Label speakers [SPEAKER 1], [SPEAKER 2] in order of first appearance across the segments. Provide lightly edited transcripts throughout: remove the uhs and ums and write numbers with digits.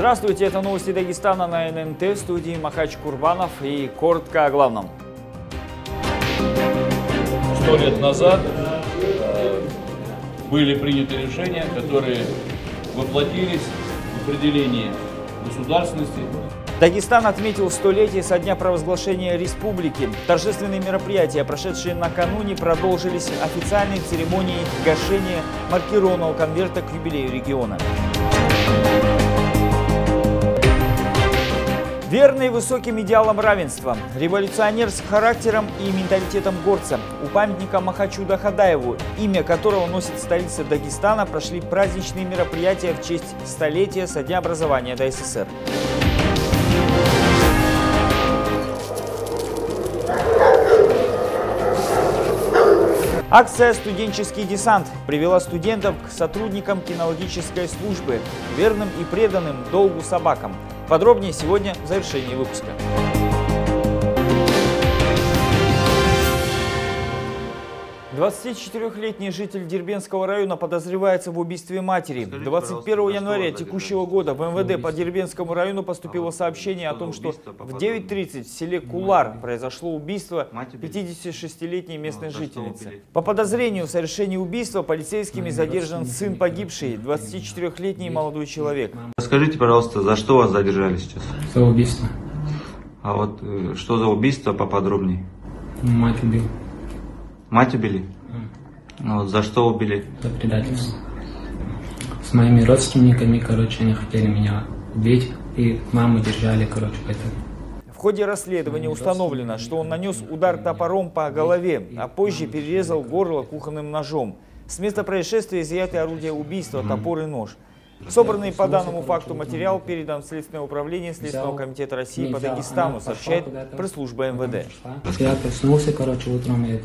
[SPEAKER 1] Здравствуйте, это новости Дагестана на ННТ, в студии Махач Курбанов, и коротко о главном.
[SPEAKER 2] 100 лет назад были приняты решения, которые воплотились в определении государственности.
[SPEAKER 1] Дагестан отметил 100-летие со дня провозглашения республики. Торжественные мероприятия, прошедшие накануне, продолжились официальной церемонией гашения маркированного конверта к юбилею региона. Верный высоким идеалам равенства, революционер с характером и менталитетом горца. У памятника Махачу Дахадаеву, имя которого носит столица Дагестана, прошли праздничные мероприятия в честь столетия со дня образования ДССР. Акция «Студенческий десант» привела студентов к сотрудникам кинологической службы, верным и преданным долгу собакам. Подробнее сегодня в завершении выпуска. 24-летний житель Дербентского района подозревается в убийстве матери. 21 января текущего года в МВД по Дербентскому району поступило сообщение о том, что в 9:30 в селе Кулар произошло убийство 56-летней местной жительницы. По подозрению в совершении убийства полицейскими задержан сын погибшей, 24-летний молодой человек.
[SPEAKER 3] Скажите, пожалуйста, за что вас задержали сейчас?
[SPEAKER 4] За убийство.
[SPEAKER 3] А вот что за убийство поподробнее?
[SPEAKER 4] Мать убил.
[SPEAKER 3] Мать убили? Вот, за что убили?
[SPEAKER 4] За предательство. С моими родственниками, они хотели меня убить. И маму держали, поэтому.
[SPEAKER 1] В ходе расследования установлено, что он нанес удар топором по голове, а позже перерезал горло кухонным ножом. С места происшествия изъяты орудия убийства, топор и нож. Собранный по данному факту материал передан в Следственное управление Следственного комитета России по Дагестану, сообщает пресс-служба МВД.
[SPEAKER 4] Я проснулся, утром и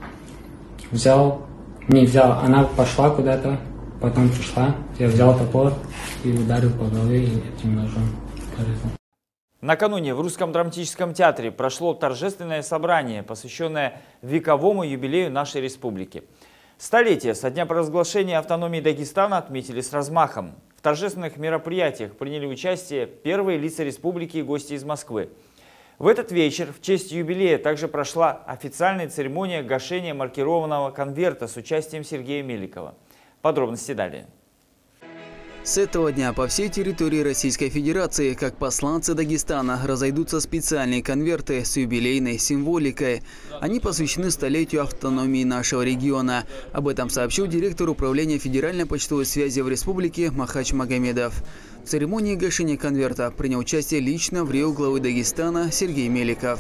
[SPEAKER 4] она пошла куда-то, потом пришла, я взял топор и ударил по голове этим ножом.
[SPEAKER 1] Накануне в Русском драматическом театре прошло торжественное собрание, посвященное вековому юбилею нашей республики. Столетие со дня провозглашения автономии Дагестана отметили с размахом. В торжественных мероприятиях приняли участие первые лица республики и гости из Москвы. В этот вечер в честь юбилея также прошла официальная церемония гашения маркированного конверта с участием Сергея Меликова. Подробности далее.
[SPEAKER 5] С этого дня по всей территории Российской Федерации, как посланцы Дагестана, разойдутся специальные конверты с юбилейной символикой. Они посвящены столетию автономии нашего региона. Об этом сообщил директор управления Федеральной почтовой связи в республике Махач Магомедов. В церемонии гашения конверта принял участие лично в рио главы Дагестана Сергей Меликов.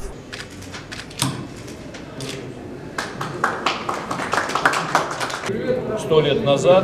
[SPEAKER 2] «100 лет назад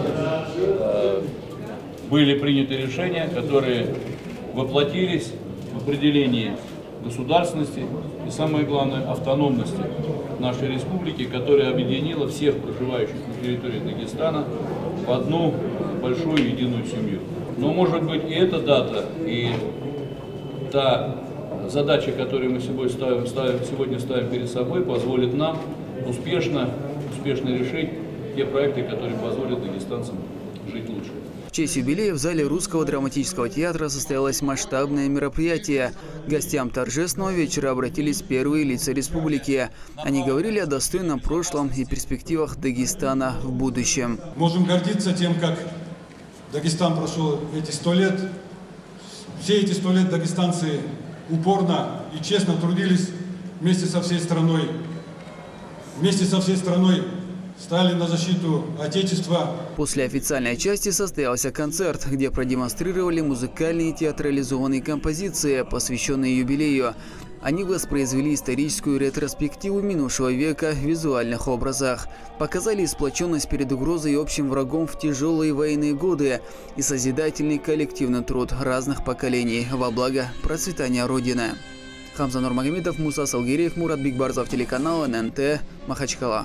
[SPEAKER 2] были приняты решения, которые воплотились в определении государственности и, самое главное, автономности нашей республики, которая объединила всех проживающих на территории Дагестана в одну большую единую семью. Но, может быть, и эта дата, и та задача, которую мы сегодня ставим перед собой, позволит нам успешно решить те проекты, которые позволят дагестанцам жить лучше.
[SPEAKER 5] В честь юбилея в зале Русского драматического театра состоялось масштабное мероприятие. К гостям торжественного вечера обратились первые лица республики. Они говорили о достойном прошлом и перспективах Дагестана в будущем.
[SPEAKER 6] Можем гордиться тем, как Дагестан прошел эти 100 лет. Все эти 100 лет дагестанцы упорно и честно трудились вместе со всей страной. Стали на защиту Отечества.
[SPEAKER 5] После официальной части состоялся концерт, где продемонстрировали музыкальные и театрализованные композиции, посвященные юбилею. Они воспроизвели историческую ретроспективу минувшего века в визуальных образах, показали сплоченность перед угрозой и общим врагом в тяжелые военные годы и созидательный коллективный труд разных поколений во благо процветания Родины. Хамза Нурмагомедов, Муса Салгиреев, Мурат Бикбарзов, телеканал ННТ, Махачкала.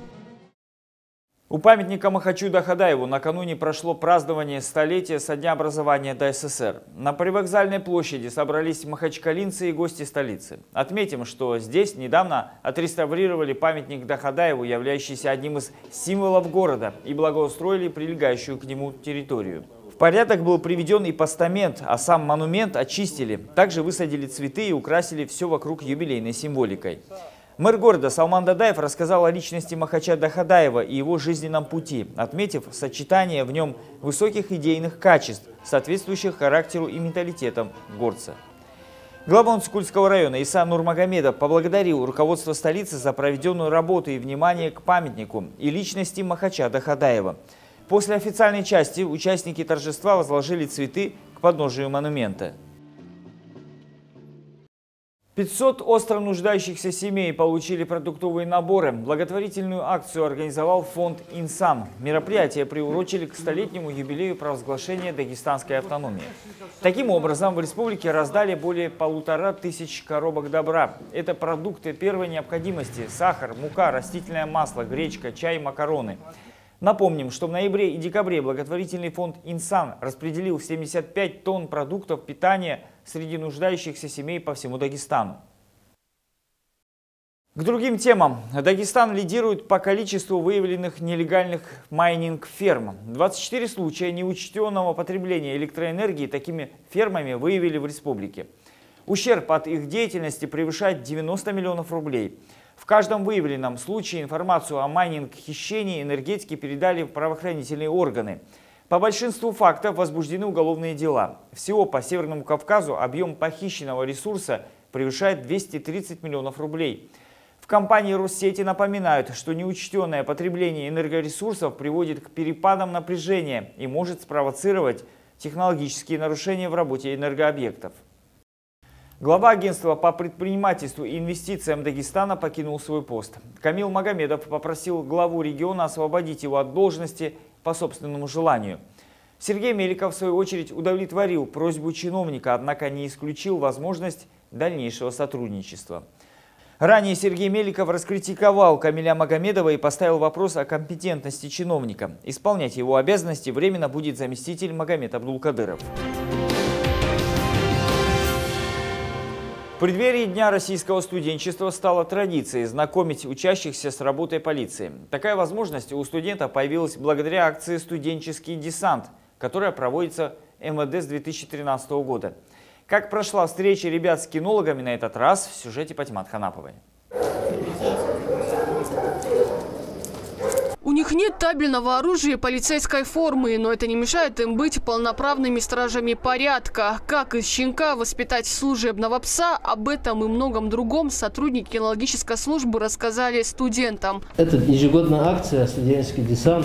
[SPEAKER 1] У памятника Махачу Дахадаеву накануне прошло празднование столетия со дня образования ДССР. На привокзальной площади собрались махачкалинцы и гости столицы. Отметим, что здесь недавно отреставрировали памятник Дахадаеву, являющийся одним из символов города, и благоустроили прилегающую к нему территорию. В порядок был приведен и постамент, а сам монумент очистили. Также высадили цветы и украсили все вокруг юбилейной символикой. Мэр города Салман Дадаев рассказал о личности Махача Дахадаева и его жизненном пути, отметив сочетание в нем высоких идейных качеств, соответствующих характеру и менталитетам горца. Глава Онскульского района Иса Нурмагомедов поблагодарил руководство столицы за проведенную работу и внимание к памятнику и личности Махача Дахадаева. После официальной части участники торжества возложили цветы к подножию монумента. 500 остро нуждающихся семей получили продуктовые наборы. Благотворительную акцию организовал фонд «Инсан». Мероприятие приурочили к столетнему юбилею провозглашения дагестанской автономии. Таким образом, в республике раздали более 1500 коробок добра. Это продукты первой необходимости: сахар, мука, растительное масло, гречка, чай, макароны. Напомним, что в ноябре и декабре благотворительный фонд «Инсан» распределил 75 тонн продуктов питания среди нуждающихся семей по всему Дагестану. К другим темам. Дагестан лидирует по количеству выявленных нелегальных майнинг-ферм. 24 случая неучтенного потребления электроэнергии такими фермами выявили в республике. Ущерб от их деятельности превышает 90 миллионов рублей. В каждом выявленном случае информацию о майнинг-хищении энергетики передали в правоохранительные органы. По большинству фактов возбуждены уголовные дела. Всего по Северному Кавказу объем похищенного ресурса превышает 230 миллионов рублей. В компании Россети напоминают, что неучтенное потребление энергоресурсов приводит к перепадам напряжения и может спровоцировать технологические нарушения в работе энергообъектов. Глава агентства по предпринимательству и инвестициям Дагестана покинул свой пост. Камил Магомедов попросил главу региона освободить его от должности по собственному желанию. Сергей Меликов, в свою очередь, удовлетворил просьбу чиновника, однако не исключил возможность дальнейшего сотрудничества. Ранее Сергей Меликов раскритиковал Камиля Магомедова и поставил вопрос о компетентности чиновника. Исполнять его обязанности временно будет заместитель Магомед Абдулкадыров. В преддверии Дня российского студенчества стало традицией знакомить учащихся с работой полиции. Такая возможность у студентов появилась благодаря акции «Студенческий десант», которая проводится МВД с 2013 года. Как прошла встреча ребят с кинологами на этот раз, в сюжете Патимат Ханаповой.
[SPEAKER 7] У них нет табельного оружия и полицейской формы, но это не мешает им быть полноправными стражами порядка. Как из щенка воспитать служебного пса, об этом и многом другом сотрудники кинологической службы рассказали студентам.
[SPEAKER 8] Это ежегодная акция «Студенческий десант».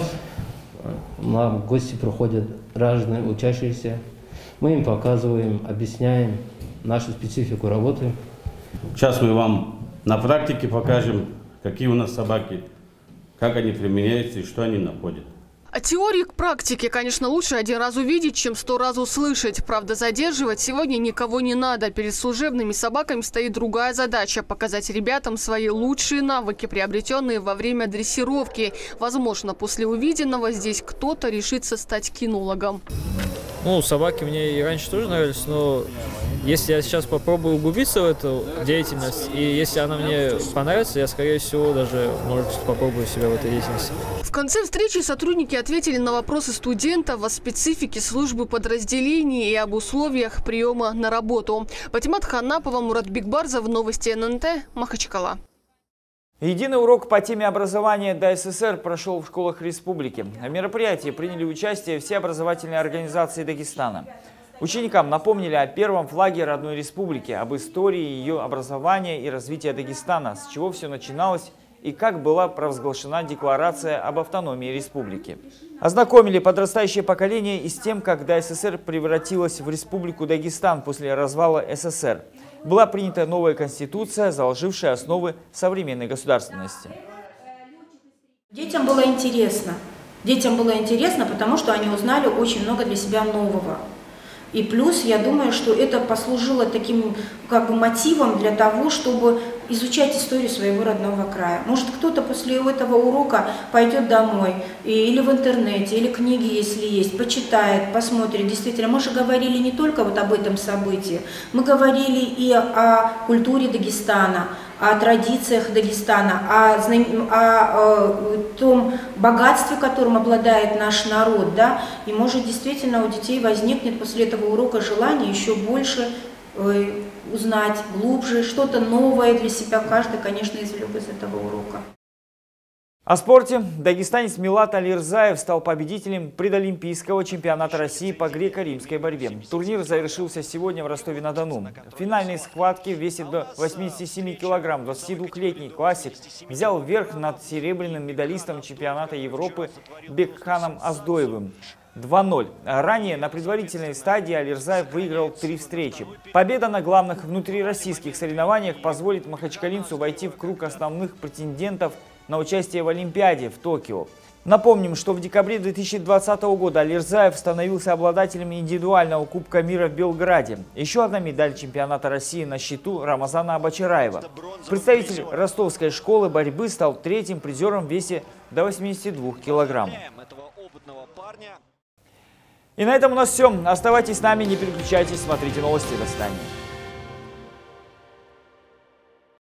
[SPEAKER 8] Нам в гости приходят разные учащиеся. Мы им показываем, объясняем нашу специфику работы.
[SPEAKER 9] Сейчас мы вам на практике покажем, какие у нас собаки, как они применяются и что они находят.
[SPEAKER 7] От теории к практике, конечно, лучше один раз увидеть, чем 100 раз услышать. Правда, задерживать сегодня никого не надо. Перед служебными собаками стоит другая задача – показать ребятам свои лучшие навыки, приобретенные во время дрессировки. Возможно, после увиденного здесь кто-то решится стать кинологом.
[SPEAKER 10] Ну, собаки мне и раньше тоже нравились, но если я сейчас попробую углубиться в эту деятельность, и если она мне понравится, я, скорее всего, даже, может, попробую себя в этой деятельности.
[SPEAKER 7] В конце встречи сотрудники ответили на вопросы студентов о специфике службы подразделений и об условиях приема на работу. Патимат Ханапова, Мурат Бигбарзов, новости ННТ, Махачкала.
[SPEAKER 1] Единый урок по теме образования ДССР прошел в школах республики. В мероприятии приняли участие все образовательные организации Дагестана. Ученикам напомнили о первом флаге родной республики, об истории ее образования и развития Дагестана, с чего все начиналось и как была провозглашена декларация об автономии республики. Ознакомили подрастающее поколение и с тем, как ДССР превратилась в республику Дагестан после развала СССР. Была принята новая конституция, заложившая основы современной государственности.
[SPEAKER 11] Детям было интересно. Детям было интересно, потому что они узнали очень много для себя нового. И плюс, я думаю, что это послужило таким мотивом для того, чтобы изучать историю своего родного края. Может, кто-то после этого урока пойдет домой, или в интернете, или книги, если есть, почитает, посмотрит. Действительно, мы же говорили не только об этом событии, мы говорили и о культуре Дагестана, о традициях Дагестана, о том богатстве, которым обладает наш народ, да, и может действительно у детей возникнет после этого урока желание еще больше узнать, глубже, что-то новое для себя каждый, конечно, извлек из этого урока.
[SPEAKER 1] О спорте. Дагестанец Милат Алирзаев стал победителем предолимпийского чемпионата России по греко-римской борьбе. Турнир завершился сегодня в Ростове-на-Дону. В финальной схватке в весе до 87 килограмм 22-летний классик взял верх над серебряным медалистом чемпионата Европы Бекханом Аздоевым. 2-0. Ранее на предварительной стадии Алирзаев выиграл 3 встречи. Победа на главных внутрироссийских соревнованиях позволит махачкалинцу войти в круг основных претендентов на участие в Олимпиаде в Токио. Напомним, что в декабре 2020 года Алирзаев становился обладателем индивидуального Кубка мира в Белграде. Еще одна медаль чемпионата России на счету Рамазана Абачараева. Представитель ростовской школы борьбы стал 3-м призером в весе до 82 килограмм. И на этом у нас все. Оставайтесь с нами, не переключайтесь, смотрите новости. До свидания.